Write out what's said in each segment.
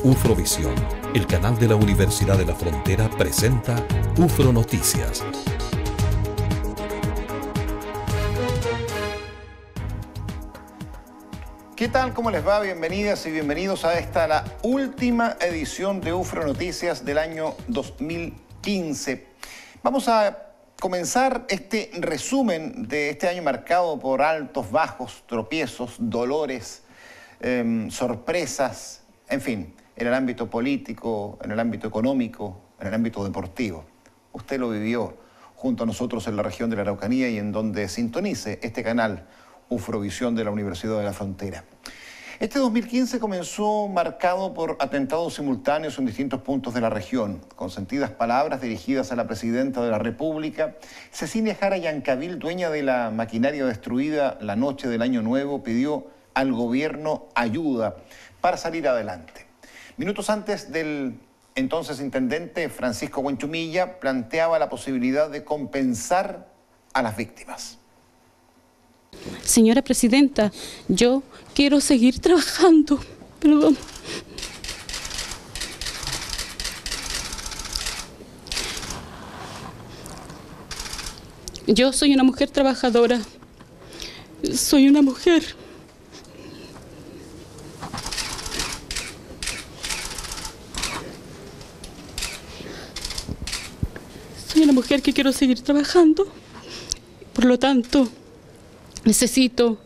Ufrovisión, el canal de la Universidad de la Frontera, presenta UFRO Noticias. ¿Qué tal? ¿Cómo les va? Bienvenidas y bienvenidos a esta, la última edición de UFRO Noticias del año 2015. Vamos a comenzar este resumen de este año marcado por altos, bajos, tropiezos, dolores, sorpresas, en fin, en el ámbito político, en el ámbito económico, en el ámbito deportivo. Usted lo vivió junto a nosotros en la región de la Araucanía y en donde sintonice este canal Ufrovisión de la Universidad de la Frontera. Este 2015 comenzó marcado por atentados simultáneos en distintos puntos de la región, con sentidas palabras dirigidas a la Presidenta de la República. Cecilia Jara Yancavil, dueña de la maquinaria destruida la noche del Año Nuevo, pidió al gobierno ayuda para salir adelante. Minutos antes del entonces intendente Francisco Huenchumilla planteaba la posibilidad de compensar a las víctimas. Señora Presidenta, yo quiero seguir trabajando, perdón. Yo soy una mujer trabajadora, soy una mujer. Soy una mujer que quiero seguir trabajando, por lo tanto, necesito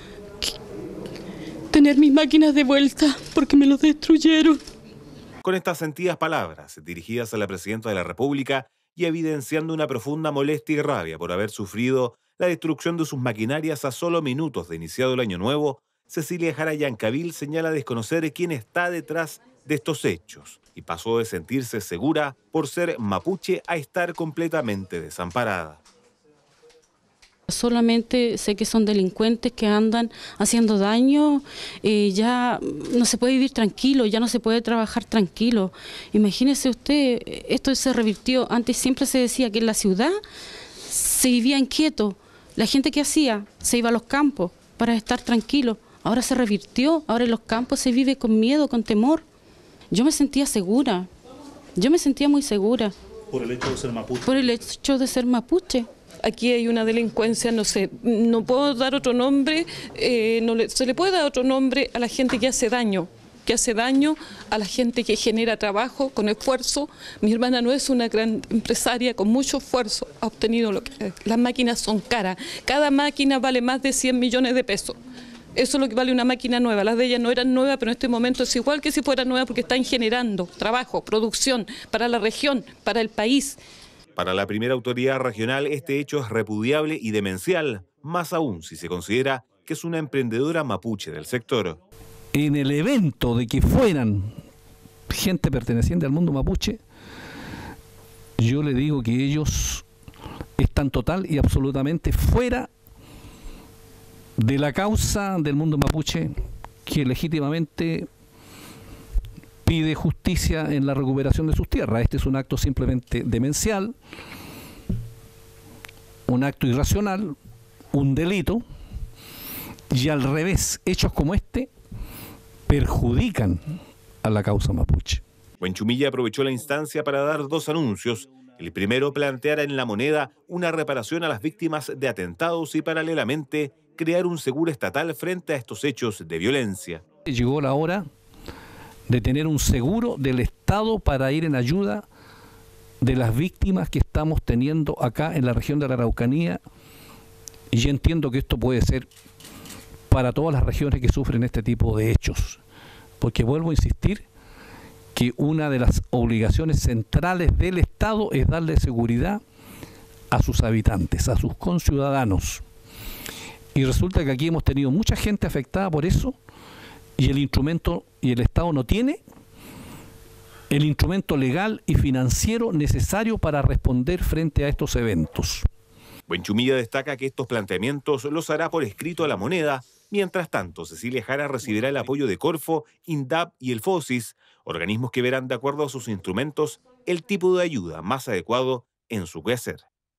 tener mis máquinas de vuelta porque me los destruyeron. Con estas sentidas palabras dirigidas a la Presidenta de la República y evidenciando una profunda molestia y rabia por haber sufrido la destrucción de sus maquinarias a solo minutos de iniciado el Año Nuevo, Cecilia Jara Yancavil señala desconocer quién está detrás de estos hechos y pasó de sentirse segura por ser mapuche a estar completamente desamparada. Solamente sé que son delincuentes que andan haciendo daño, ya no se puede vivir tranquilo, ya no se puede trabajar tranquilo. Imagínese usted, esto se revirtió. Antes siempre se decía que en la ciudad se vivía inquieto. La gente que hacía se iba a los campos para estar tranquilo. Ahora se revirtió, ahora en los campos se vive con miedo, con temor. Yo me sentía segura, yo me sentía muy segura. ¿Por el hecho de ser mapuche? Por el hecho de ser mapuche. Aquí hay una delincuencia, no sé, no puedo dar otro nombre, se le puede dar otro nombre a la gente que hace daño a la gente que genera trabajo con esfuerzo. Mi hermana no es una gran empresaria, con mucho esfuerzo ha obtenido lo que las máquinas son caras. Cada máquina vale más de 100 millones de pesos. Eso es lo que vale una máquina nueva. Las de ellas no eran nuevas, pero en este momento es igual que si fuera nueva porque están generando trabajo, producción para la región, para el país. Para la primera autoridad regional, este hecho es repudiable y demencial, más aún si se considera que es una emprendedora mapuche del sector. En el evento de que fueran gente perteneciente al mundo mapuche, yo le digo que ellos están total y absolutamente fuera de la causa del mundo mapuche, que legítimamente pide justicia en la recuperación de sus tierras. Este es un acto simplemente demencial, un acto irracional, un delito, y al revés, hechos como este perjudican a la causa mapuche. Huenchumilla aprovechó la instancia para dar dos anuncios. El primero, plantear en La Moneda una reparación a las víctimas de atentados y paralelamente crear un seguro estatal frente a estos hechos de violencia. Llegó la hora de tener un seguro del Estado para ir en ayuda de las víctimas que estamos teniendo acá en la región de la Araucanía, y yo entiendo que esto puede ser para todas las regiones que sufren este tipo de hechos, porque vuelvo a insistir que una de las obligaciones centrales del Estado es darle seguridad a sus habitantes, a sus conciudadanos, y resulta que aquí hemos tenido mucha gente afectada por eso, y el instrumento y el Estado no tiene el instrumento legal y financiero necesario para responder frente a estos eventos. Huenchumilla destaca que estos planteamientos los hará por escrito a La Moneda. Mientras tanto, Cecilia Jara recibirá el apoyo de Corfo, INDAP y el FOSIS, organismos que verán de acuerdo a sus instrumentos el tipo de ayuda más adecuado en su quehacer.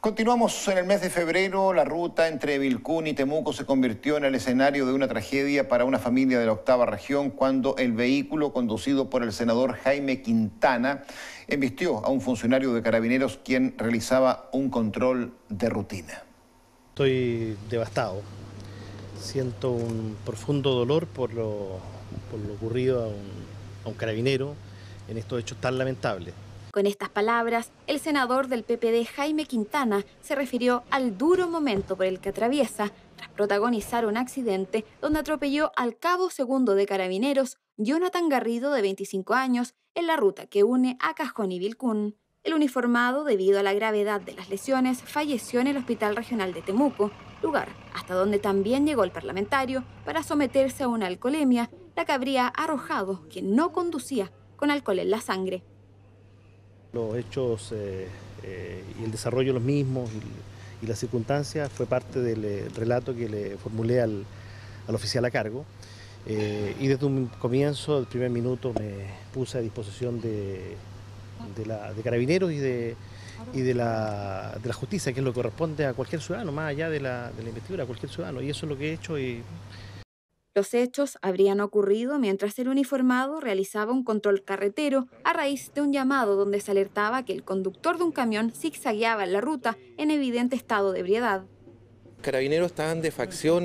Continuamos en el mes de febrero. La ruta entre Vilcún y Temuco se convirtió en el escenario de una tragedia para una familia de la octava región cuando el vehículo conducido por el senador Jaime Quintana embistió a un funcionario de Carabineros quien realizaba un control de rutina. Estoy devastado. Siento un profundo dolor por lo ocurrido a un carabinero en estos hechos tan lamentables. Con estas palabras, el senador del PPD Jaime Quintana se refirió al duro momento por el que atraviesa tras protagonizar un accidente donde atropelló al cabo segundo de Carabineros, Jonathan Garrido, de 25 años, en la ruta que une a Cajón y Vilcún. El uniformado, debido a la gravedad de las lesiones, falleció en el Hospital Regional de Temuco, lugar hasta donde también llegó el parlamentario para someterse a una alcoholemia, la que habría arrojado quien no conducía con alcohol en la sangre. Los hechos y el desarrollo de los mismos y las circunstancias fue parte del relato que le formulé al oficial a cargo. Y desde un comienzo, el primer minuto, me puse a disposición de Carabineros y de la justicia, que es lo que corresponde a cualquier ciudadano, más allá de la investidura, a cualquier ciudadano. Y eso es lo que he hecho. Los hechos habrían ocurrido mientras el uniformado realizaba un control carretero a raíz de un llamado donde se alertaba que el conductor de un camión zigzagueaba en la ruta en evidente estado de ebriedad. Carabineros estaban de facción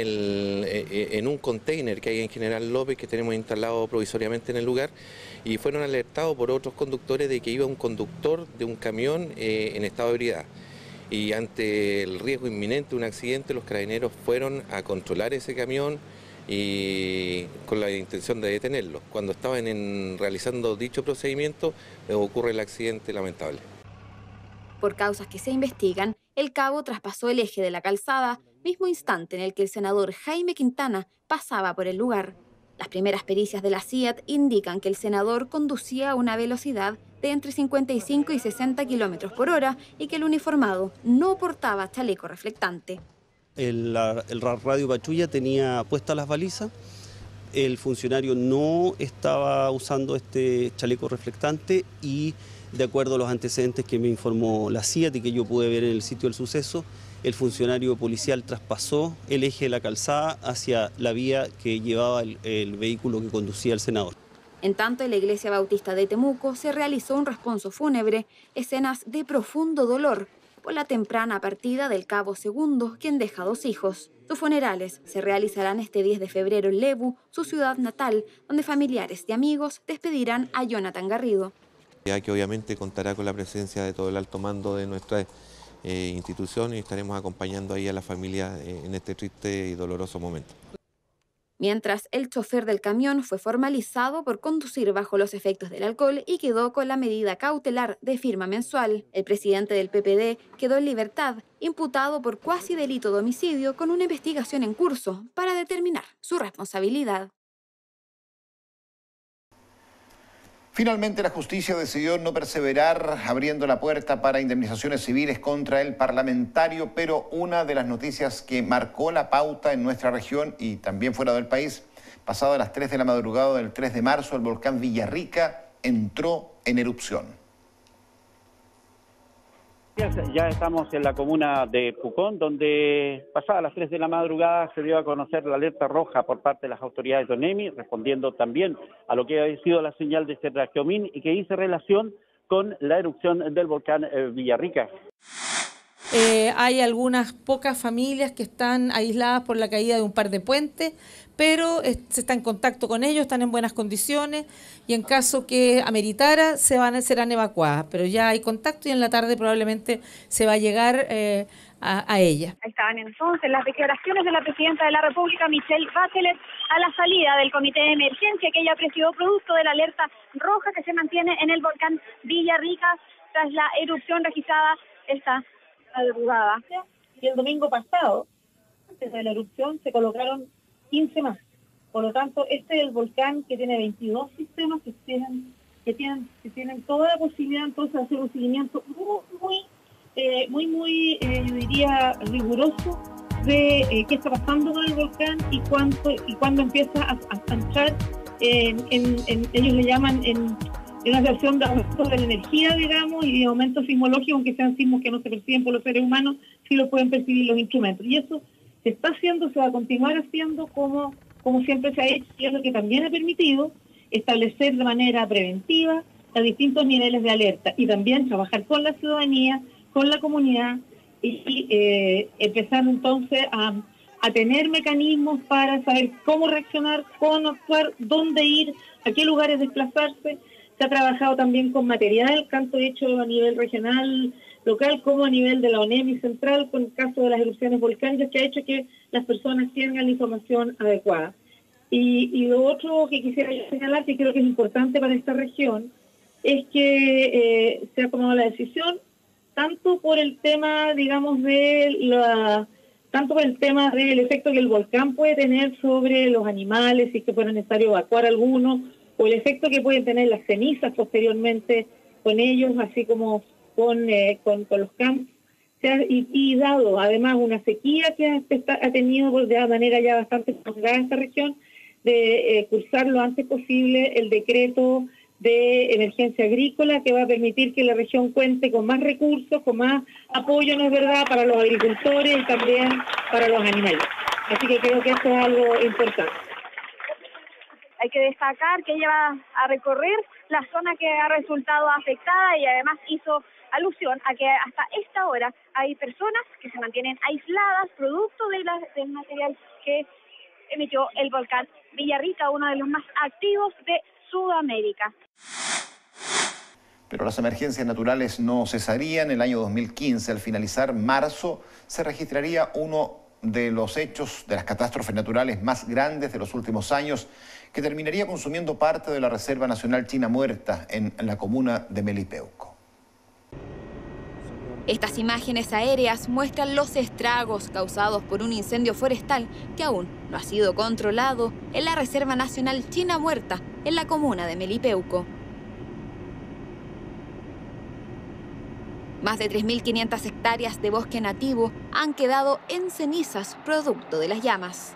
en un container que hay en General López que tenemos instalado provisoriamente en el lugar y fueron alertados por otros conductores de que iba un conductor de un camión en estado de ebriedad. Y ante el riesgo inminente de un accidente, los carabineros fueron a controlar ese camión y con la intención de detenerlo. Cuando estaban realizando dicho procedimiento, ocurre el accidente lamentable. Por causas que se investigan, el cabo traspasó el eje de la calzada, mismo instante en el que el senador Jaime Quintana pasaba por el lugar. Las primeras pericias de la CIAT indican que el senador conducía a una velocidad de entre 55 y 60 km por hora y que el uniformado no portaba chaleco reflectante. El radio patrulla tenía puestas las balizas, el funcionario no estaba usando este chaleco reflectante y, de acuerdo a los antecedentes que me informó la CIAT y que yo pude ver en el sitio del suceso, el funcionario policial traspasó el eje de la calzada hacia la vía que llevaba el vehículo que conducía el senador. En tanto, en la iglesia bautista de Temuco se realizó un responso fúnebre, escenas de profundo dolor por la temprana partida del cabo segundo, quien deja 2 hijos. Sus funerales se realizarán este 10 de febrero en Lebu, su ciudad natal, donde familiares y amigos despedirán a Jonathan Garrido. Ya que obviamente contará con la presencia de todo el alto mando de nuestra institución y estaremos acompañando ahí a la familia en este triste y doloroso momento. Mientras, el chofer del camión fue formalizado por conducir bajo los efectos del alcohol y quedó con la medida cautelar de firma mensual. El presidente del PPD quedó en libertad, imputado por cuasi delito de homicidio con una investigación en curso para determinar su responsabilidad. Finalmente, la justicia decidió no perseverar abriendo la puerta para indemnizaciones civiles contra el parlamentario, pero una de las noticias que marcó la pauta en nuestra región y también fuera del país, pasado a las 3 de la madrugada del 3 de marzo, el volcán Villarrica entró en erupción. Ya estamos en la comuna de Pucón, donde pasadas las 3 de la madrugada se dio a conocer la alerta roja por parte de las autoridades de ONEMI, respondiendo también a lo que ha sido la señal de Serracomín y que hizo relación con la erupción del volcán Villarrica. Hay algunas pocas familias que están aisladas por la caída de un par de puentes, pero se está en contacto con ellos, están en buenas condiciones y en caso que ameritara serán evacuadas, pero ya hay contacto y en la tarde probablemente se va a llegar a ella. Ahí estaban entonces las declaraciones de la presidenta de la República, Michelle Bachelet, a la salida del comité de emergencia que ella presidió producto de la alerta roja que se mantiene en el volcán Villarrica tras la erupción registrada esta madrugada. Y el domingo pasado, antes de la erupción, se colocaron 15 más. Por lo tanto, este es el volcán que tiene 22 sistemas que tienen toda la posibilidad entonces de hacer un seguimiento muy, yo diría, riguroso de qué está pasando con el volcán y cuándo empieza a entrar ellos le llaman en en una situación de aumento de la energía, digamos, y de aumento sismológico, aunque sean sismos que no se perciben por los seres humanos, sí lo pueden percibir los instrumentos. Y eso se está haciendo, se va a continuar haciendo como siempre se ha hecho, y es lo que también ha permitido establecer de manera preventiva los distintos niveles de alerta y también trabajar con la ciudadanía, con la comunidad y empezar entonces a tener mecanismos para saber cómo reaccionar, cómo actuar, dónde ir, a qué lugares desplazarse. Se ha trabajado también con material, tanto hecho a nivel regional, local, como a nivel de la ONEMI central, con el caso de las erupciones volcánicas, que ha hecho que las personas tengan la información adecuada. Y lo otro que quisiera señalar, que creo que es importante para esta región, es que se ha tomado la decisión, tanto por el tema, digamos, tanto por el tema del efecto que el volcán puede tener sobre los animales, si es que fuera necesario evacuar algunos, o el efecto que pueden tener las cenizas posteriormente con ellos, así como con los campos. Y dado además una sequía que ha tenido de manera ya bastante prolongada esta región, de cursar lo antes posible el decreto de emergencia agrícola que va a permitir que la región cuente con más recursos, con más apoyo, ¿no es verdad?, para los agricultores y también para los animales. Así que creo que esto es algo importante. Hay que destacar que ella va a recorrer la zona que ha resultado afectada y además hizo alusión a que hasta esta hora hay personas que se mantienen aisladas producto del material que emitió el volcán Villarrica, uno de los más activos de Sudamérica. Pero las emergencias naturales no cesarían. El año 2015, al finalizar marzo, se registraría uno de los hechos de las catástrofes naturales más grandes de los últimos años, que terminaría consumiendo parte de la Reserva Nacional China Muerta en la comuna de Melipeuco. Estas imágenes aéreas muestran los estragos causados por un incendio forestal que aún no ha sido controlado en la Reserva Nacional China Muerta, en la comuna de Melipeuco. Más de 3.500 hectáreas de bosque nativo han quedado en cenizas producto de las llamas.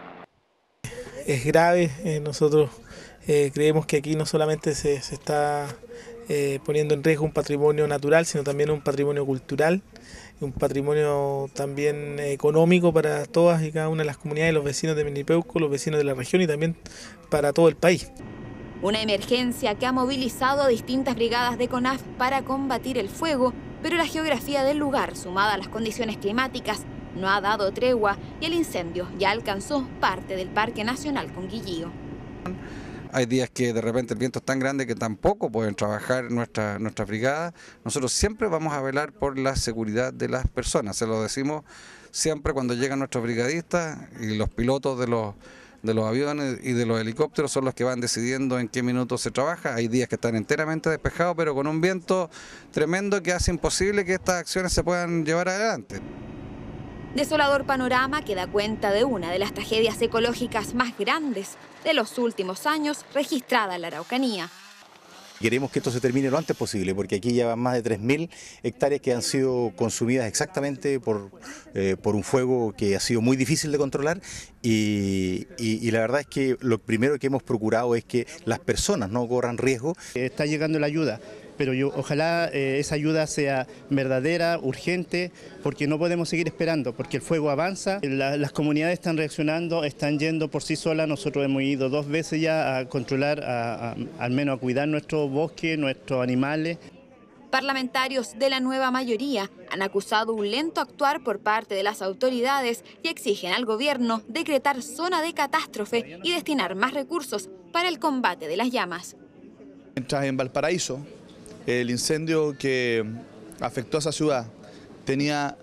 Es grave, nosotros creemos que aquí no solamente se está poniendo en riesgo un patrimonio natural, sino también un patrimonio cultural, un patrimonio también económico para todas y cada una de las comunidades, los vecinos de Melipeuco, los vecinos de la región y también para todo el país. Una emergencia que ha movilizado a distintas brigadas de CONAF para combatir el fuego, pero la geografía del lugar, sumada a las condiciones climáticas, no ha dado tregua y el incendio ya alcanzó parte del Parque Nacional Conguillío. Hay días que de repente el viento es tan grande que tampoco pueden trabajar nuestra brigada. Nosotros siempre vamos a velar por la seguridad de las personas. Se lo decimos siempre cuando llegan nuestros brigadistas, y los pilotos de los aviones y de los helicópteros son los que van decidiendo en qué minutos se trabaja. Hay días que están enteramente despejados, pero con un viento tremendo que hace imposible que estas acciones se puedan llevar adelante. Desolador panorama que da cuenta de una de las tragedias ecológicas más grandes de los últimos años registrada en la Araucanía. Queremos que esto se termine lo antes posible, porque aquí ya van más de 3.000 hectáreas que han sido consumidas exactamente por un fuego que ha sido muy difícil de controlar y la verdad es que lo primero que hemos procurado es que las personas no corran riesgo. Está llegando la ayuda, pero ojalá esa ayuda sea verdadera, urgente, porque no podemos seguir esperando, porque el fuego avanza, las comunidades están reaccionando, están yendo por sí solas. Nosotros hemos ido 2 veces ya a controlar, al menos a cuidar nuestro bosque, nuestros animales. Parlamentarios de la nueva mayoría han acusado un lento actuar por parte de las autoridades y exigen al gobierno decretar zona de catástrofe y destinar más recursos para el combate de las llamas. Mientras en Valparaíso el incendio que afectó a esa ciudad tenía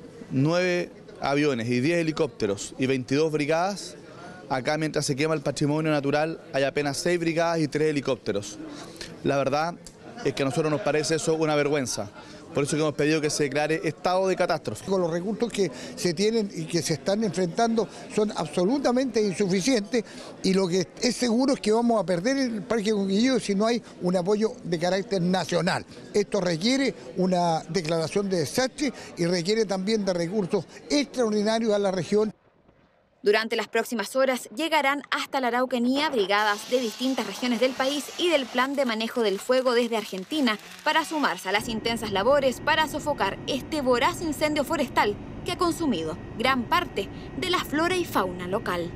9 aviones y 10 helicópteros y 22 brigadas, acá mientras se quema el patrimonio natural hay apenas 6 brigadas y 3 helicópteros. La verdad es que a nosotros nos parece eso una vergüenza. Por eso que hemos pedido que se declare estado de catástrofe. Con los recursos que se tienen y que se están enfrentando son absolutamente insuficientes, y lo que es seguro es que vamos a perder el Parque Conguillío si no hay un apoyo de carácter nacional. Esto requiere una declaración de desastre y requiere también de recursos extraordinarios a la región. Durante las próximas horas llegarán hasta la Araucanía brigadas de distintas regiones del país y del Plan de Manejo del Fuego desde Argentina para sumarse a las intensas labores para sofocar este voraz incendio forestal que ha consumido gran parte de la flora y fauna local.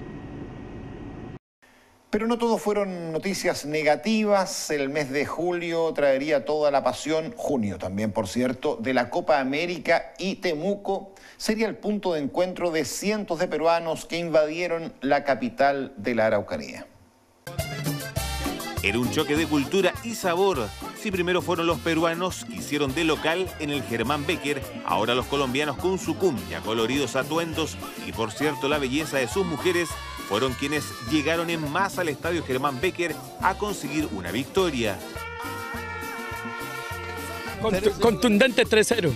Pero no todo fueron noticias negativas. El mes de julio traería toda la pasión, junio también por cierto, de la Copa América, y Temuco sería el punto de encuentro de cientos de peruanos que invadieron la capital de la Araucanía. Era un choque de cultura y sabor. Si primero fueron los peruanos que hicieron de local en el Germán Becker, ahora los colombianos con su cumbia, coloridos atuendos y por cierto la belleza de sus mujeres fueron quienes llegaron en masa al estadio Germán Becker a conseguir una victoria. Contundente 3-0.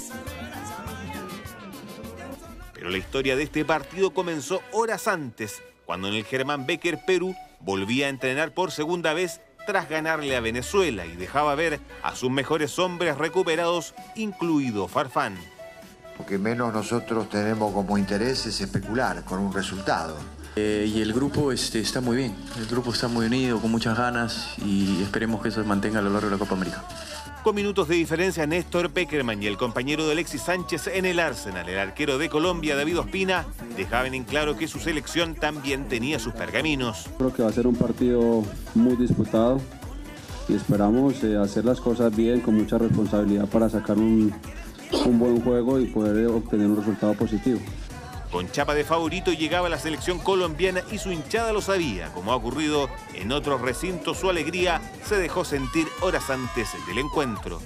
Pero la historia de este partido comenzó horas antes, cuando en el Germán Becker Perú volvía a entrenar por segunda vez tras ganarle a Venezuela y dejaba ver a sus mejores hombres recuperados, incluido Farfán. Lo que menos nosotros tenemos como interés es especular con un resultado. Y el grupo está muy bien, el grupo está muy unido, con muchas ganas y esperemos que eso se mantenga a lo largo de la Copa América. Con minutos de diferencia, Néstor Pekerman y el compañero de Alexis Sánchez en el Arsenal, el arquero de Colombia, David Ospina, dejaban en claro que su selección también tenía sus pergaminos. Creo que va a ser un partido muy disputado y esperamos hacer las cosas bien, con mucha responsabilidad para sacar un buen juego y poder obtener un resultado positivo. Con chapa de favorito llegaba la selección colombiana y su hinchada lo sabía. Como ha ocurrido en otros recintos, su alegría se dejó sentir horas antes del encuentro.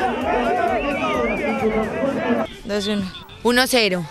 2-1. 1-0.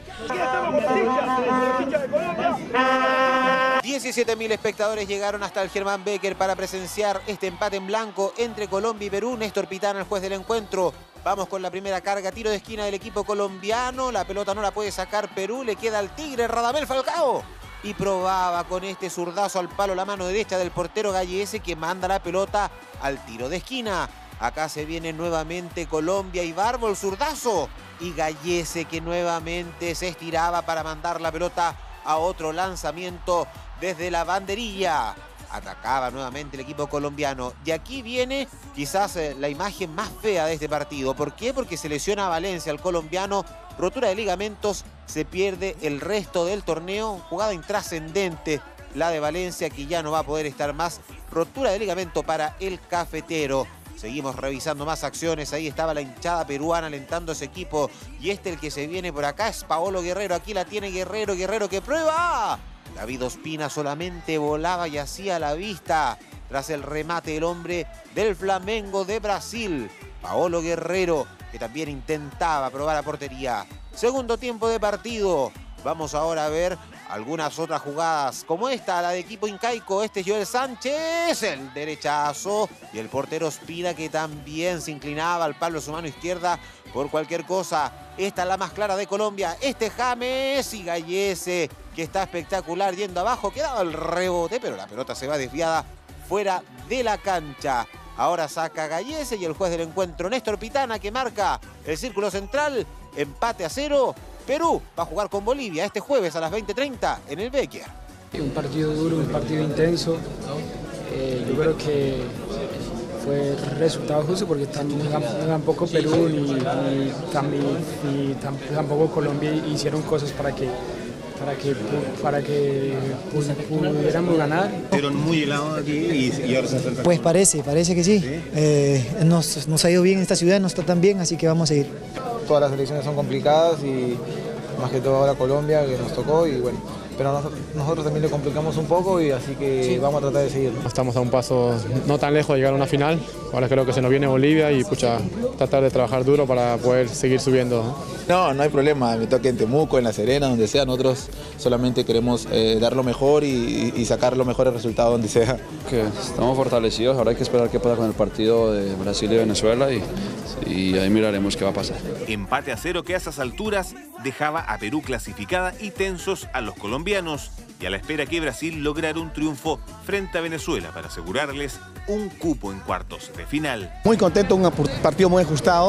17.000 espectadores llegaron hasta el Germán Becker para presenciar este empate en blanco entre Colombia y Perú. Néstor Pitana, el juez del encuentro. Vamos con la primera carga, tiro de esquina del equipo colombiano. La pelota no la puede sacar Perú, le queda al Tigre Radamel Falcao. Y probaba con este zurdazo al palo la mano derecha del portero Gallese, que manda la pelota al tiro de esquina. Acá se viene nuevamente Colombia y Barbo el zurdazo. Y Gallese, que nuevamente se estiraba para mandar la pelota a otro lanzamiento desde la banderilla. Atacaba nuevamente el equipo colombiano. Y aquí viene quizás la imagen más fea de este partido. ¿Por qué? Porque se lesiona a Valencia, el colombiano. Rotura de ligamentos, se pierde el resto del torneo. Jugada intrascendente la de Valencia, que ya no va a poder estar más. Rotura de ligamento para el cafetero. Seguimos revisando más acciones. Ahí estaba la hinchada peruana alentando a ese equipo. Y el que se viene por acá es Paolo Guerrero. Aquí la tiene Guerrero. Guerrero que prueba. David Ospina solamente volaba y hacía la vista tras el remate del hombre del Flamengo de Brasil. Paolo Guerrero, que también intentaba probar a portería. Segundo tiempo de partido. Vamos ahora a ver algunas otras jugadas como esta, la de equipo incaico. Este es Joel Sánchez, el derechazo. Y el portero Ospina, que también se inclinaba al palo de su mano izquierda por cualquier cosa. Esta es la más clara de Colombia. Este James y Gallese, que está espectacular yendo abajo. Quedaba el rebote, pero la pelota se va desviada fuera de la cancha. Ahora saca Gallese y el juez del encuentro, Néstor Pitana, que marca el círculo central. Empate a 0. Perú va a jugar con Bolivia este jueves a las 20:30 en el Becker. Un partido duro, un partido intenso. Yo creo que fue resultado justo porque tampoco Perú ni tampoco Colombia hicieron cosas para que pudiéramos ganar. Fueron muy helados aquí y ahora se enfrentan. Pues parece que sí. Nos ha ido bien esta ciudad, no está tan bien, así que vamos a seguir. Todas las elecciones son complicadas y más que todo ahora Colombia, que nos tocó, y bueno, pero nosotros también le complicamos un poco, y así que sí, vamos a tratar de seguir. Estamos a un paso no tan lejos de llegar a una final. Ahora creo que se nos viene Bolivia y tratar de trabajar duro para poder seguir subiendo. No hay problema, me toque en Temuco, en La Serena, donde sea. Nosotros solamente queremos dar lo mejor y sacar los mejores resultados donde sea. Que estamos fortalecidos, ahora hay que esperar qué pasa con el partido de Brasil y Venezuela y ahí miraremos qué va a pasar. Empate a 0 que a esas alturas dejaba a Perú clasificada y tensos a los colombianos, y a la espera que Brasil lograra un triunfo frente a Venezuela para asegurarles un cupo en cuartos de final. Muy contento, un partido muy ajustado,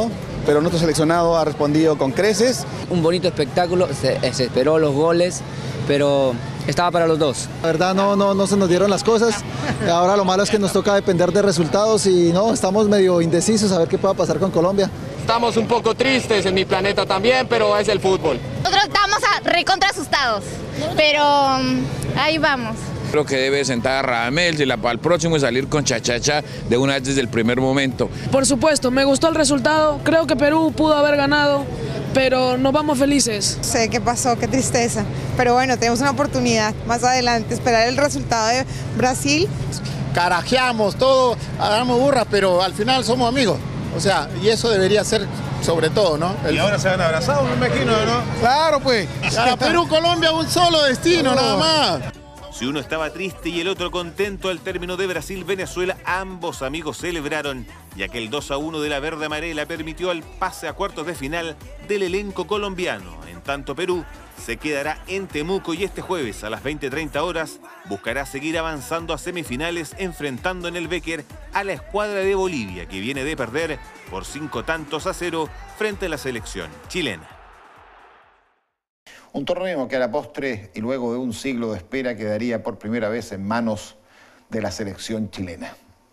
pero nuestro seleccionado ha respondido con creces. Un bonito espectáculo, se esperó los goles, pero estaba para los dos. La verdad no se nos dieron las cosas. Ahora lo malo es que nos toca depender de resultados y no, estamos medio indecisos a ver qué pueda pasar con Colombia. Estamos un poco tristes en mi planeta también, pero es el fútbol. Nosotros estamos recontra asustados, pero ahí vamos. Creo que debe sentar a Radamel para el próximo y salir con chachacha de una vez desde el primer momento. Por supuesto, me gustó el resultado, creo que Perú pudo haber ganado, pero nos vamos felices. Sé qué pasó, qué tristeza, pero bueno, tenemos una oportunidad más adelante, esperar el resultado de Brasil. Carajeamos todo, hagamos burras, pero al final somos amigos, o sea, y eso debería ser sobre todo, ¿no? Y ahora se van abrazados, me imagino, ¿no? Claro, pues, a Perú, Colombia, un solo destino, nada más. Si uno estaba triste y el otro contento al término de Brasil-Venezuela, ambos amigos celebraron, ya que el 2-1 de la verde amarela permitió el pase a cuartos de final del elenco colombiano. En tanto, Perú se quedará en Temuco y este jueves a las 20:30 horas buscará seguir avanzando a semifinales enfrentando en el Becker a la escuadra de Bolivia, que viene de perder por 5-0 frente a la selección chilena. Un torneo que a la postre y luego de un siglo de espera quedaría por primera vez en manos de la selección chilena.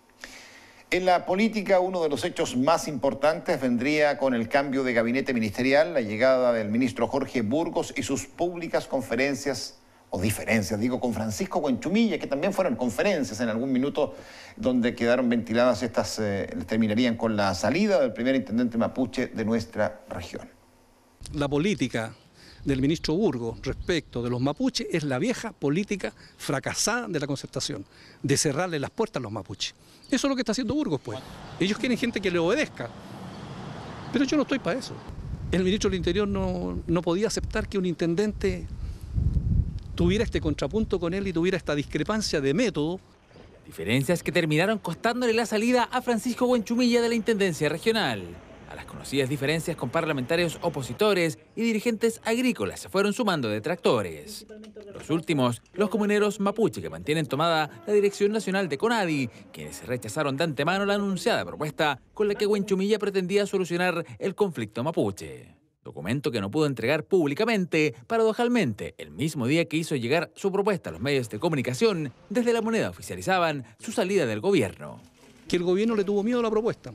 En la política, uno de los hechos más importantes vendría con el cambio de gabinete ministerial, la llegada del ministro Jorge Burgos y sus públicas conferencias, o diferencias, digo, con Francisco Huenchumilla, que también fueron conferencias en algún minuto donde quedaron ventiladas estas, terminarían con la salida del primer intendente mapuche de nuestra región. La política del ministro Burgos respecto de los mapuches es la vieja política fracasada de la concertación, de cerrarle las puertas a los mapuches. Eso es lo que está haciendo Burgos, pues. Ellos quieren gente que le obedezca, pero yo no estoy para eso. El ministro del Interior no podía aceptar que un intendente tuviera este contrapunto con él y tuviera esta discrepancia de método. Diferencias que terminaron costándole la salida a Francisco Huenchumilla de la Intendencia Regional. A las conocidas diferencias con parlamentarios opositores y dirigentes agrícolas se fueron sumando detractores. Los últimos, los comuneros mapuche que mantienen tomada la dirección nacional de CONADI, quienes rechazaron de antemano la anunciada propuesta con la que Huenchumilla pretendía solucionar el conflicto mapuche. Documento que no pudo entregar públicamente, paradojalmente, el mismo día que hizo llegar su propuesta a los medios de comunicación, desde La Moneda oficializaban su salida del gobierno. Que el gobierno le tuvo miedo a la propuesta.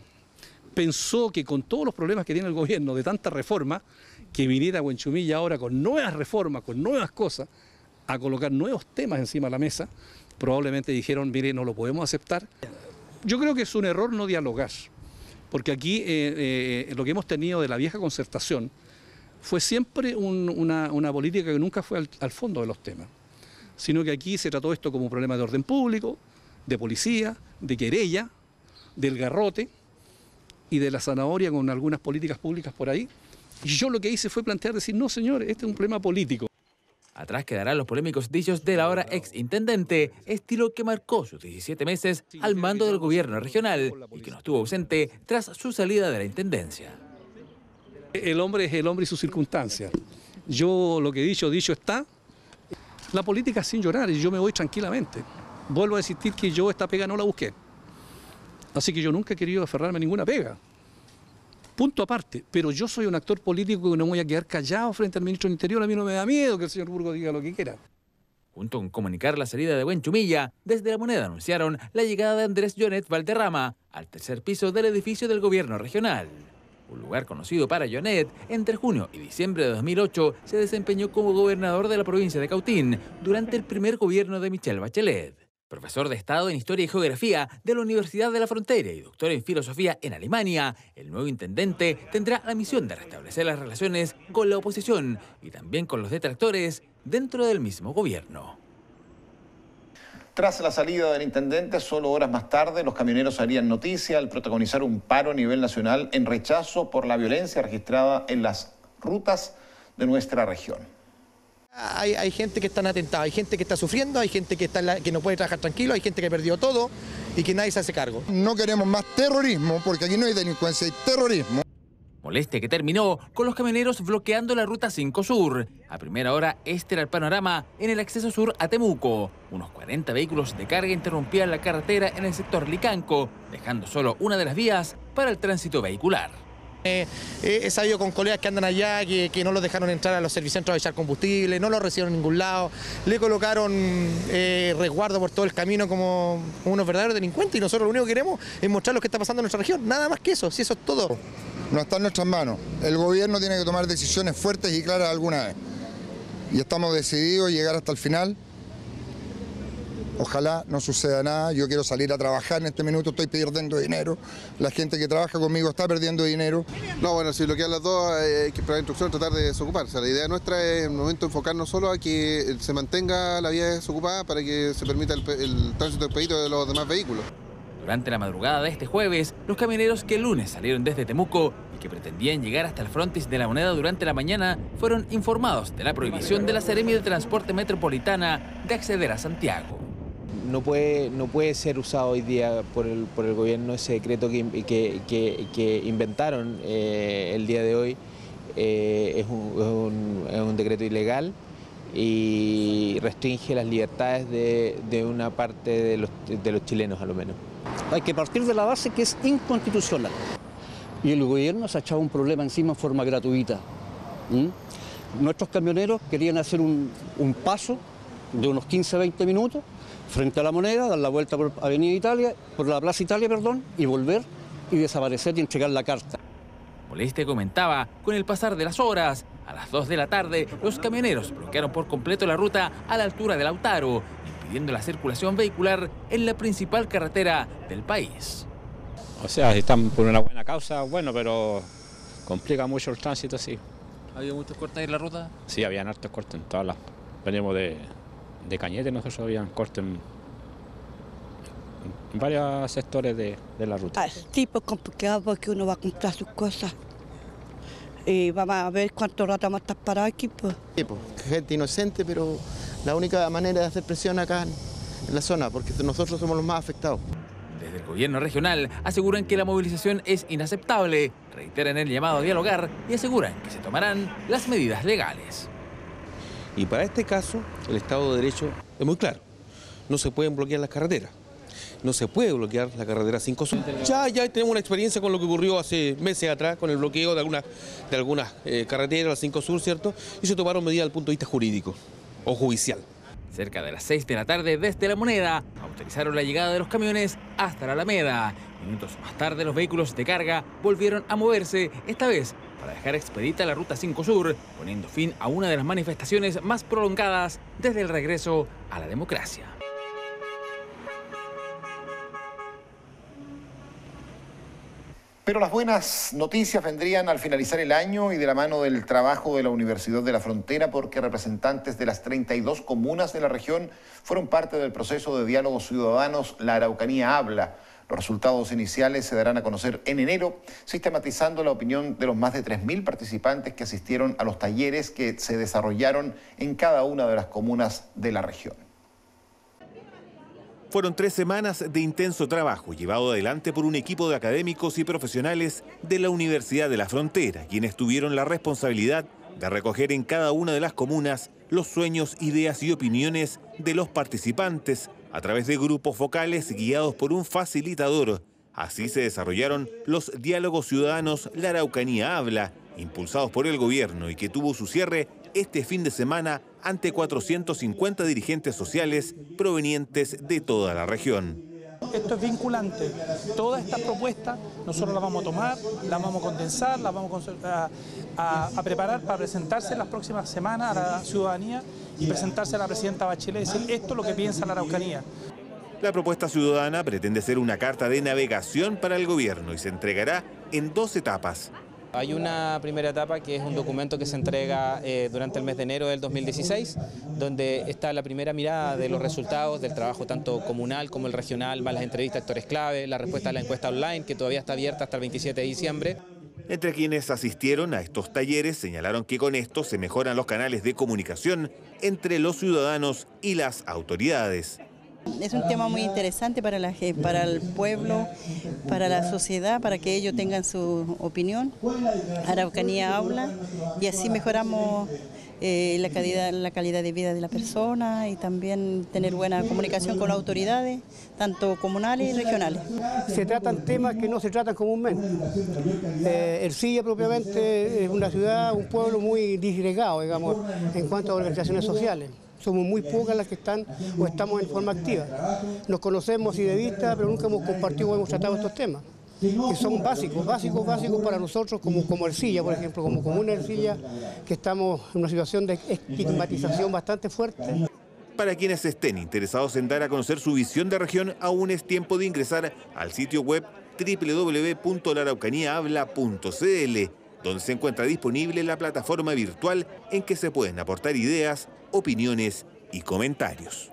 Pensó que con todos los problemas que tiene el gobierno de tanta reforma, que viniera Huenchumilla ahora con nuevas reformas, con nuevas cosas, a colocar nuevos temas encima de la mesa, probablemente dijeron, mire, no lo podemos aceptar. Yo creo que es un error no dialogar, porque aquí lo que hemos tenido de la vieja concertación fue siempre una política que nunca fue al fondo de los temas, sino que aquí se trató esto como un problema de orden público, de policía, de querella, del garrote y de la zanahoria con algunas políticas públicas por ahí. Y yo lo que hice fue plantear, decir, no señores, este es un problema político. Atrás quedarán los polémicos dichos del ahora exintendente, estilo que marcó sus 17 meses al mando del gobierno regional y que no estuvo ausente tras su salida de la intendencia. El hombre es el hombre y sus circunstancias. Yo lo que he dicho está. La política sin llorar y yo me voy tranquilamente. Vuelvo a insistir que yo esta pega no la busqué. Así que yo nunca he querido aferrarme a ninguna pega. Punto aparte, pero yo soy un actor político que no voy a quedar callado frente al ministro del Interior. A mí no me da miedo que el señor Burgos diga lo que quiera. Junto con comunicar la salida de Huenchumilla, desde La Moneda anunciaron la llegada de Andrés Jonet Valderrama al tercer piso del edificio del gobierno regional. Un lugar conocido para Jonet, entre junio y diciembre de 2008 se desempeñó como gobernador de la provincia de Cautín durante el primer gobierno de Michelle Bachelet. Profesor de Estado en Historia y Geografía de la Universidad de la Frontera y doctor en Filosofía en Alemania, el nuevo intendente tendrá la misión de restablecer las relaciones con la oposición y también con los detractores dentro del mismo gobierno. Tras la salida del intendente, solo horas más tarde, los camioneros harían noticia al protagonizar un paro a nivel nacional en rechazo por la violencia registrada en las rutas de nuestra región. Hay gente que está atentada, hay gente que está sufriendo, hay gente que no puede trabajar tranquilo, hay gente que perdió todo y que nadie se hace cargo. No queremos más terrorismo, porque aquí no hay delincuencia, hay terrorismo. Molestia que terminó con los camioneros bloqueando la ruta 5 Sur. A primera hora, este era el panorama en el acceso sur a Temuco. Unos 40 vehículos de carga interrumpían la carretera en el sector Licanco, dejando solo una de las vías para el tránsito vehicular. He sabido con colegas que andan allá que no los dejaron entrar a los servicentros a echar combustible, no los recibieron en ningún lado, le colocaron resguardo por todo el camino como unos verdaderos delincuentes, y nosotros lo único que queremos es mostrar lo que está pasando en nuestra región, nada más que eso, si eso es todo. No está en nuestras manos, el gobierno tiene que tomar decisiones fuertes y claras alguna vez, y estamos decididos a llegar hasta el final. Ojalá no suceda nada, yo quiero salir a trabajar en este minuto, estoy perdiendo dinero, la gente que trabaja conmigo está perdiendo dinero. No, bueno, si bloquean las dos hay que esperar instrucción, tratar de desocuparse. La idea nuestra es en el momento enfocarnos solo a que se mantenga la vía desocupada para que se permita el tránsito expedito de los demás vehículos. Durante la madrugada de este jueves, los camioneros que el lunes salieron desde Temuco y que pretendían llegar hasta el frontis de La Moneda durante la mañana fueron informados de la prohibición de la Seremi de Transporte Metropolitana de acceder a Santiago. No puede ser usado hoy día por el gobierno ese decreto que inventaron el día de hoy. Es un decreto ilegal y restringe las libertades de una parte de los chilenos, a lo menos. Hay que partir de la base que es inconstitucional. Y el gobierno se ha echado un problema encima en forma gratuita. Nuestros camioneros querían hacer un paso de unos 15-20 minutos frente a La Moneda, dar la vuelta por Avenida Italia, por la Plaza Italia, perdón, y volver y desaparecer y entregar la carta. Moleste comentaba, con el pasar de las horas, a las 2 de la tarde, los camioneros bloquearon por completo la ruta a la altura de Lautaro, impidiendo la circulación vehicular en la principal carretera del país. O sea, si están por una buena causa, bueno, pero complica mucho el tránsito, sí. ¿Ha habido muchos cortes en la ruta? Sí, habían hartos cortes en todas las... Venimos de Cañete, nosotros habían cortes en varios sectores de la ruta. Sí, pues complicado porque uno va a comprar sus cosas y vamos a ver cuánto rato vamos a estar parados aquí. Pues. Sí, pues, gente inocente, pero la única manera de hacer presión acá en la zona, porque nosotros somos los más afectados. Desde el gobierno regional aseguran que la movilización es inaceptable, reiteran el llamado a dialogar y aseguran que se tomarán las medidas legales. Y para este caso, el Estado de Derecho es muy claro. No se pueden bloquear las carreteras. No se puede bloquear la carretera 5 Sur. Ya tenemos una experiencia con lo que ocurrió hace meses atrás, con el bloqueo de algunas carreteras, la 5 Sur, ¿cierto? Y se tomaron medidas desde el punto de vista jurídico o judicial. Cerca de las 6 de la tarde, desde La Moneda, autorizaron la llegada de los camiones hasta la Alameda. Minutos más tarde, los vehículos de carga volvieron a moverse, esta vez para dejar expedita la Ruta 5 Sur, poniendo fin a una de las manifestaciones más prolongadas desde el regreso a la democracia. Pero las buenas noticias vendrían al finalizar el año y de la mano del trabajo de la Universidad de la Frontera, porque representantes de las 32 comunas de la región fueron parte del proceso de diálogos ciudadanos La Araucanía Habla. Los resultados iniciales se darán a conocer en enero, sistematizando la opinión de los más de 3.000 participantes que asistieron a los talleres que se desarrollaron en cada una de las comunas de la región. Fueron 3 semanas de intenso trabajo llevado adelante por un equipo de académicos y profesionales de la Universidad de la Frontera, quienes tuvieron la responsabilidad de recoger en cada una de las comunas los sueños, ideas y opiniones de los participantes a través de grupos focales guiados por un facilitador. Así se desarrollaron los diálogos ciudadanos La Araucanía Habla, impulsados por el gobierno y que tuvo su cierre este fin de semana ante 450 dirigentes sociales provenientes de toda la región. Esto es vinculante. Toda esta propuesta nosotros la vamos a tomar, la vamos a condensar, la vamos a preparar para presentarse en las próximas semanas a la ciudadanía y presentarse a la presidenta Bachelet y decir esto es lo que piensa la Araucanía. La propuesta ciudadana pretende ser una carta de navegación para el gobierno y se entregará en 2 etapas. Hay una primera etapa que es un documento que se entrega durante el mes de enero del 2016, donde está la primera mirada de los resultados del trabajo tanto comunal como el regional, más las entrevistas a actores clave, la respuesta a la encuesta online que todavía está abierta hasta el 27 de diciembre. Entre quienes asistieron a estos talleres señalaron que con esto se mejoran los canales de comunicación entre los ciudadanos y las autoridades. Es un tema muy interesante para el pueblo, para la sociedad, para que ellos tengan su opinión. Araucanía Habla y así mejoramos la calidad de vida de la persona y también tener buena comunicación con las autoridades, tanto comunales y regionales. Se tratan temas que no se tratan comúnmente. Ercilla propiamente es una ciudad, un pueblo muy disgregado, digamos, en cuanto a organizaciones sociales. Somos muy pocas las que están o estamos en forma activa. Nos conocemos y de vista, pero nunca hemos compartido o hemos tratado estos temas, que son básicos para nosotros como Ercilla, por ejemplo, como comuna Ercilla, que estamos en una situación de estigmatización bastante fuerte. Para quienes estén interesados en dar a conocer su visión de región, aún es tiempo de ingresar al sitio web www.laaraucaniahabla.cl, donde se encuentra disponible la plataforma virtual en que se pueden aportar ideas, opiniones y comentarios.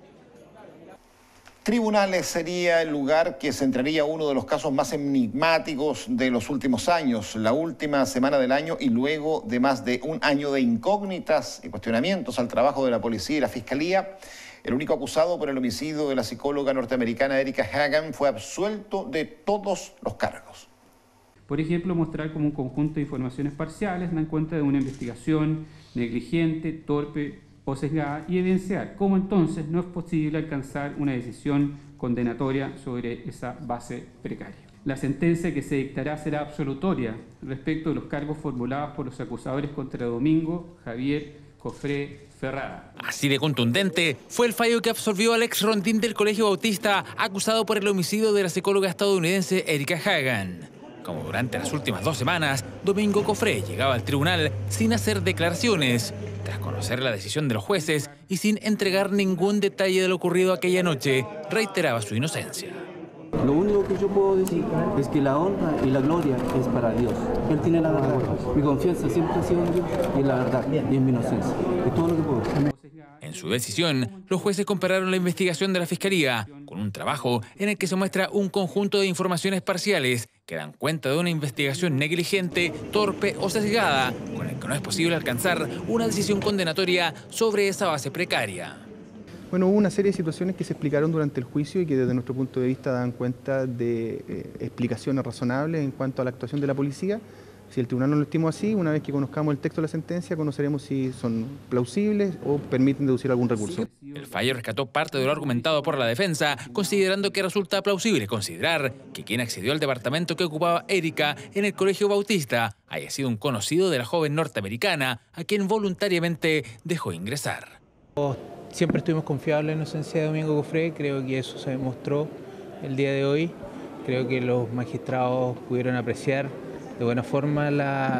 Tribunales sería el lugar que centraría uno de los casos más enigmáticos de los últimos años, la última semana del año y luego de más de un año de incógnitas y cuestionamientos al trabajo de la policía y la fiscalía. El único acusado por el homicidio de la psicóloga norteamericana Erika Hagan fue absuelto de todos los cargos. Por ejemplo, mostrar como un conjunto de informaciones parciales dan cuenta de una investigación negligente, torpe o sesgada y evidenciar cómo entonces no es posible alcanzar una decisión condenatoria sobre esa base precaria. La sentencia que se dictará será absolutoria respecto de los cargos formulados por los acusadores contra Domingo Javier Cofré Ferrada. Así de contundente fue el fallo que absolvió al ex rondín del Colegio Bautista acusado por el homicidio de la psicóloga estadounidense Erika Hagan. Como durante las últimas 2 semanas, Domingo Cofré llegaba al tribunal sin hacer declaraciones, tras conocer la decisión de los jueces y sin entregar ningún detalle de lo ocurrido aquella noche, reiteraba su inocencia. Lo único que yo puedo decir es que la honra y la gloria es para Dios. Él tiene la verdad. Mi confianza siempre ha sido en Dios y en la verdad y en mi inocencia. Es todo lo que puedo decir. En su decisión, los jueces compararon la investigación de la Fiscalía con un trabajo en el que se muestra un conjunto de informaciones parciales que dan cuenta de una investigación negligente, torpe o sesgada, con el que no es posible alcanzar una decisión condenatoria sobre esa base precaria. Bueno, hubo una serie de situaciones que se explicaron durante el juicio y que desde nuestro punto de vista dan cuenta de explicaciones razonables en cuanto a la actuación de la policía. Si el tribunal no lo estimó así, una vez que conozcamos el texto de la sentencia, conoceremos si son plausibles o permiten deducir algún recurso. El fallo rescató parte de lo argumentado por la defensa, considerando que resulta plausible considerar que quien accedió al departamento que ocupaba Erika en el Colegio Bautista haya sido un conocido de la joven norteamericana, a quien voluntariamente dejó ingresar. Siempre estuvimos confiados en la inocencia de Domingo Cofré, creo que eso se demostró el día de hoy. Creo que los magistrados pudieron apreciar de buena forma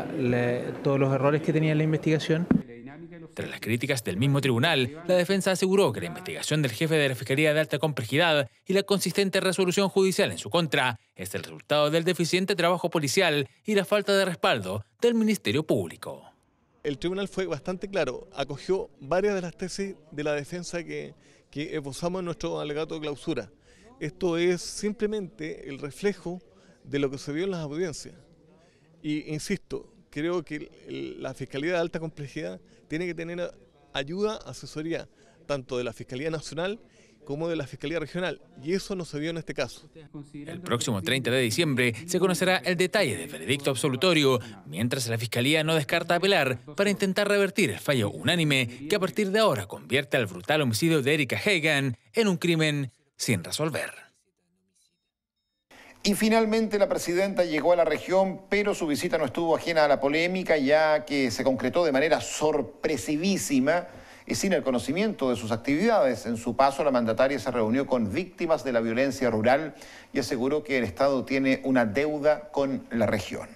todos los errores que tenía la investigación. Tras las críticas del mismo tribunal, la defensa aseguró que la investigación del jefe de la Fiscalía de Alta Complejidad y la consistente resolución judicial en su contra es el resultado del deficiente trabajo policial y la falta de respaldo del Ministerio Público. El tribunal fue bastante claro, acogió varias de las tesis de la defensa que esbozamos en nuestro alegato de clausura. Esto es simplemente el reflejo de lo que se vio en las audiencias. Y insisto, creo que la Fiscalía de Alta Complejidad tiene que tener ayuda, asesoría, tanto de la Fiscalía Nacional como de la Fiscalía Regional, y eso no se vio en este caso. El próximo 30 de diciembre se conocerá el detalle del veredicto absolutorio, mientras la Fiscalía no descarta apelar para intentar revertir el fallo unánime que a partir de ahora convierte al brutal homicidio de Erika Hagan en un crimen sin resolver. Y finalmente la presidenta llegó a la región, pero su visita no estuvo ajena a la polémica, ya que se concretó de manera sorpresivísima y sin el conocimiento de sus actividades. En su paso, la mandataria se reunió con víctimas de la violencia rural y aseguró que el Estado tiene una deuda con la región.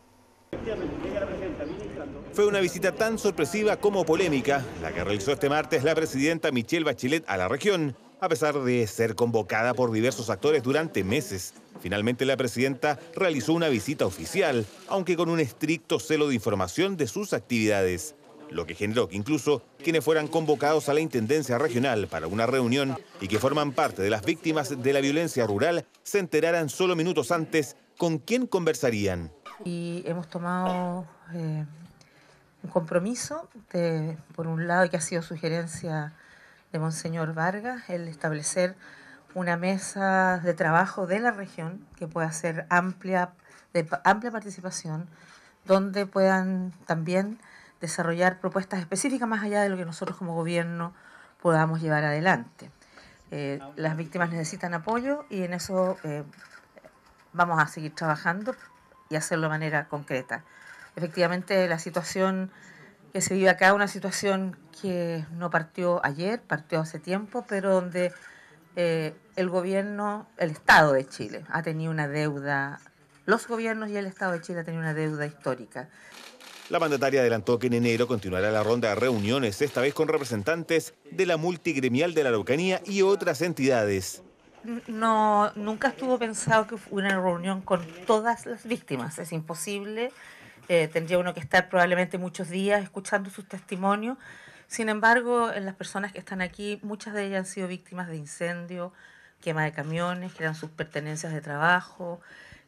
Fue una visita tan sorpresiva como polémica la que realizó este martes la presidenta Michelle Bachelet a la región, a pesar de ser convocada por diversos actores durante meses. Finalmente la presidenta realizó una visita oficial, aunque con un estricto celo de información de sus actividades, lo que generó que incluso quienes fueran convocados a la Intendencia Regional para una reunión y que forman parte de las víctimas de la violencia rural se enteraran solo minutos antes con quién conversarían. Y hemos tomado un compromiso, por un lado, que ha sido sugerencia de Monseñor Vargas, el establecer una mesa de trabajo de la región que pueda ser amplia participación, donde puedan también desarrollar propuestas específicas más allá de lo que nosotros como gobierno podamos llevar adelante. Las víctimas necesitan apoyo y en eso vamos a seguir trabajando y hacerlo de manera concreta. Efectivamente, la situación que se vive acá es una situación que no partió ayer, partió hace tiempo, pero donde el gobierno, el Estado de Chile ha tenido una deuda, los gobiernos y el Estado de Chile han tenido una deuda histórica. La mandataria adelantó que en enero continuará la ronda de reuniones, esta vez con representantes de la multigremial de la Araucanía y otras entidades. No, nunca estuvo pensado que hubiera una reunión con todas las víctimas, es imposible. Tendría uno que estar probablemente muchos días escuchando sus testimonios. Sin embargo, en las personas que están aquí, muchas de ellas han sido víctimas de incendio, quema de camiones, que eran sus pertenencias de trabajo,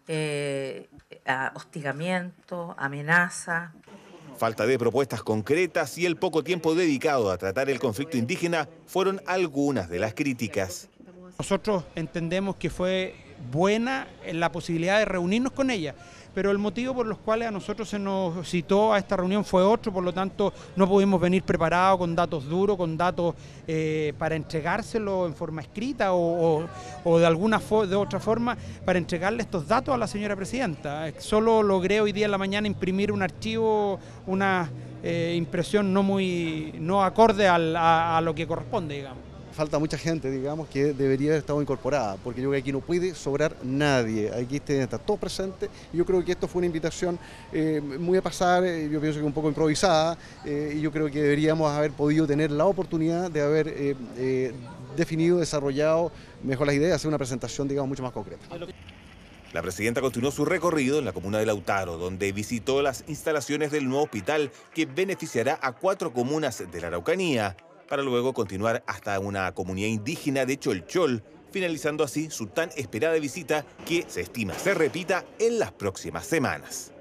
hostigamiento, amenaza. Falta de propuestas concretas y el poco tiempo dedicado a tratar el conflicto indígena fueron algunas de las críticas. Nosotros entendemos que fue buena la posibilidad de reunirnos con ella, pero el motivo por los cuales a nosotros se nos citó a esta reunión fue otro, por lo tanto no pudimos venir preparados con datos duros, con datos para entregárselo en forma escrita o de otra forma para entregarle estos datos a la señora presidenta. Solo logré hoy día en la mañana imprimir un archivo, una impresión no acorde a lo que corresponde, digamos. Falta mucha gente, digamos, que debería haber estado incorporada, porque yo creo que aquí no puede sobrar nadie, aquí está todo presente, y yo creo que esto fue una invitación muy a pasar, yo pienso que un poco improvisada, y yo creo que deberíamos haber podido tener la oportunidad de haber definido, desarrollado mejor las ideas, hacer una presentación, digamos, mucho más concreta. La presidenta continuó su recorrido en la comuna de Lautaro, donde visitó las instalaciones del nuevo hospital que beneficiará a 4 comunas de la Araucanía, para luego continuar hasta una comunidad indígena de Cholchol, finalizando así su tan esperada visita que se estima se repita en las próximas semanas.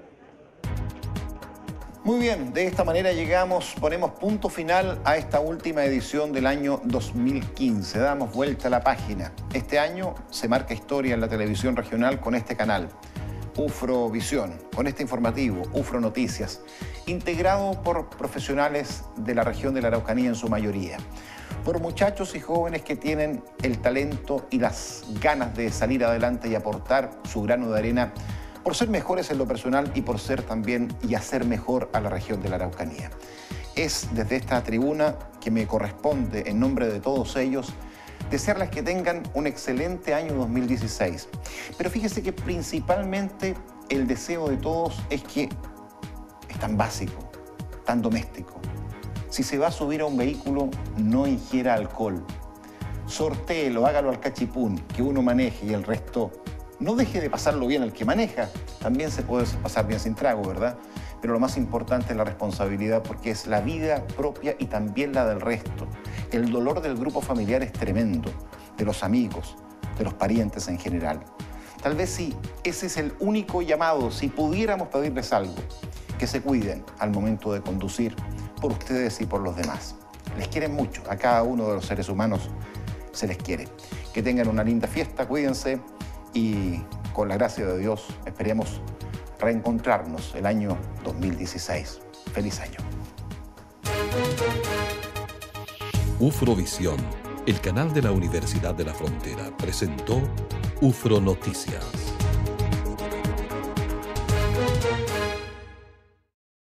Muy bien, de esta manera ponemos punto final a esta última edición del año 2015. Damos vuelta a la página. Este año se marca historia en la televisión regional con este canal, UFRO Visión, con este informativo, UFRO Noticias, integrado por profesionales de la región de la Araucanía en su mayoría, por muchachos y jóvenes que tienen el talento y las ganas de salir adelante y aportar su grano de arena, por ser mejores en lo personal y por ser también y hacer mejor a la región de la Araucanía. Es desde esta tribuna que me corresponde, en nombre de todos ellos, desearles que tengan un excelente año 2016. Pero fíjese que principalmente el deseo de todos es que es tan básico, tan doméstico. Si se va a subir a un vehículo, no ingiera alcohol. Sortéelo, hágalo al cachipún, que uno maneje y el resto no deje de pasarlo bien el que maneja. También se puede pasar bien sin trago, ¿verdad? Pero lo más importante es la responsabilidad, porque es la vida propia y también la del resto. El dolor del grupo familiar es tremendo, de los amigos, de los parientes en general. Tal vez sí, ese es el único llamado, si pudiéramos pedirles algo, que se cuiden al momento de conducir por ustedes y por los demás. Les quieren mucho, a cada uno de los seres humanos se les quiere. Que tengan una linda fiesta, cuídense y con la gracia de Dios esperemos reencontrarnos el año 2016. ¡Feliz año! UFROvisión, el canal de la Universidad de la Frontera, presentó UFRO Noticias.